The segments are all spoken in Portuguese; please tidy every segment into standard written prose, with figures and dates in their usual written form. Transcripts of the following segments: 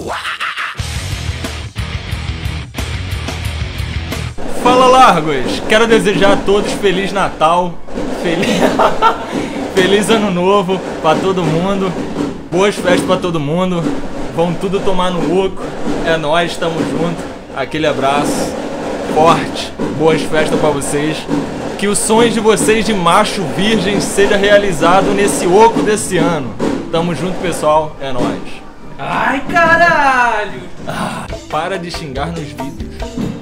Fala, Largos! Quero desejar a todos Feliz Natal, Feliz Ano Novo pra todo mundo, boas festas pra todo mundo, vão tudo tomar no oco, é nóis, tamo junto, aquele abraço forte, boas festas pra vocês, que os sonhos de vocês de macho virgem seja realizado nesse oco desse ano, tamo junto, pessoal, é nóis. Ai, caralho! Para de xingar nos vídeos.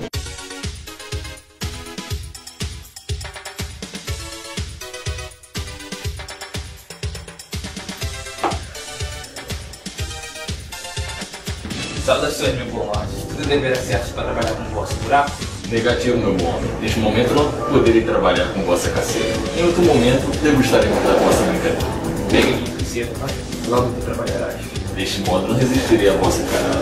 Saudações, meu bom homem. Tudo deverá ser certo para trabalhar com o vosso buraco? Negativo, meu bom homem. Neste momento não poderei trabalhar com vossa caceta. Em outro momento, degustaremos da vossa brincadeira. Pegue-me, princesa. Logo tu trabalharás. Deste modo, não resistirei à vossa cara.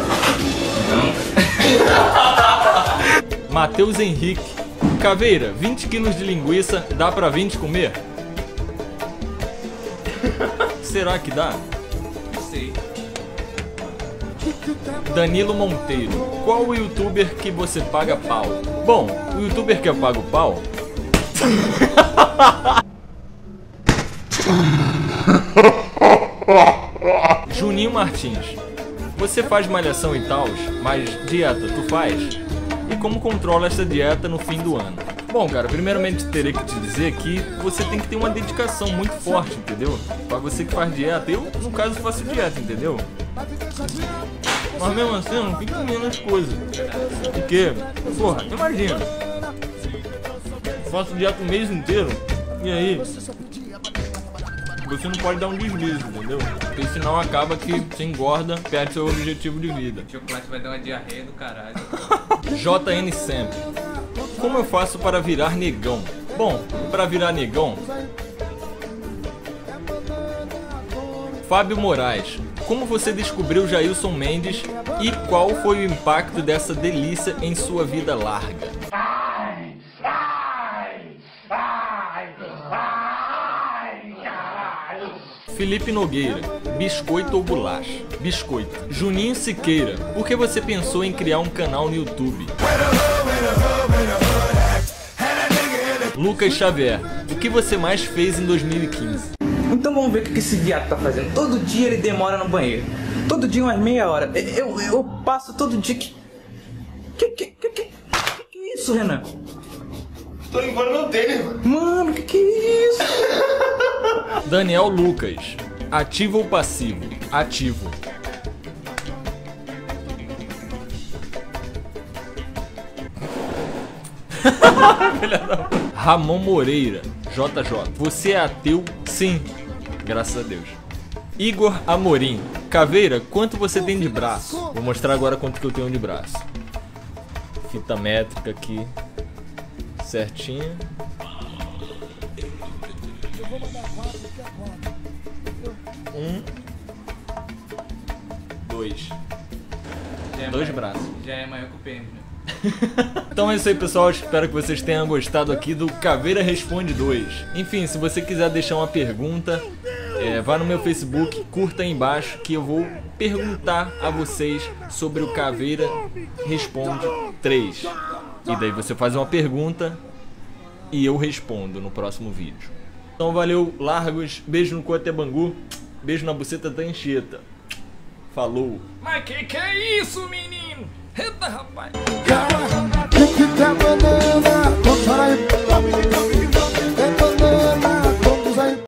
Não? Matheus Henrique. Caveira, 20 quilos de linguiça, dá pra 20 comer? Será que dá? Não sei. Danilo Monteiro. Qual o youtuber que você paga pau? Bom, o youtuber que eu pago pau... Juninho Martins. Você faz malhação e tal, mas dieta tu faz? E como controla essa dieta no fim do ano? Bom, cara, primeiramente terei que te dizer que você tem que ter uma dedicação muito forte, entendeu? Pra você que faz dieta, eu, no caso, faço dieta, entendeu? Mas mesmo assim, eu não fico comendo as coisas. Porque, porra, imagina. Faço dieta o mês inteiro, e aí... Você não pode dar um deslize, entendeu? Porque senão acaba que você engorda, perde seu objetivo de vida. O chocolate vai dar uma diarreia do caralho. JN sempre. Como eu faço para virar negão? Bom, para virar negão... Fábio Moraes. Como você descobriu Jailson Mendes e qual foi o impacto dessa delícia em sua vida larga? Felipe Nogueira. Biscoito ou bolacha? Biscoito. Juninho Siqueira. Por que você pensou em criar um canal no YouTube? Lucas Xavier. O que você mais fez em 2015? Então vamos ver o que esse viado tá fazendo. Todo dia ele demora no banheiro. Todo dia umas meia hora. Eu passo todo dia que é isso, Renan? Tô limpando meu tênis, mano. Mano, que é isso? Daniel Lucas. Ativo ou passivo? Ativo. Ramon Moreira. JJ. Você é ateu? Sim. Graças a Deus. Igor Amorim. Caveira, quanto você tem de braço? Vou mostrar agora quanto que eu tenho de braço. Fita métrica aqui. Certinha. 1, 2. 2 braços. Já é maior que o PM, né? Então é isso aí, pessoal, espero que vocês tenham gostado aqui do Caveira Responde 2. Enfim, se você quiser deixar uma pergunta, vá no meu Facebook, curta aí embaixo que eu vou perguntar a vocês sobre o Caveira Responde 3. E daí você faz uma pergunta e eu respondo no próximo vídeo. Então valeu, Largos, beijo no cu até Bangu, beijo na buceta da Anchieta. Falou! Mas que é isso, menino? Eita, rapaz!